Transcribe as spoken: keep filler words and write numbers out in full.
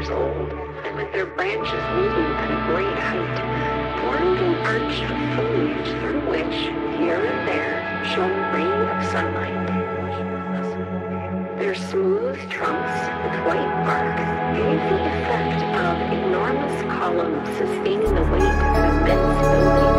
years old, and with their branches meeting at a great height, formed an arch of foliage through which, here and there, shone a ray of sunlight. Their smooth trunks with white bark gave the effect of enormous columns sustaining the weight of immense buildings.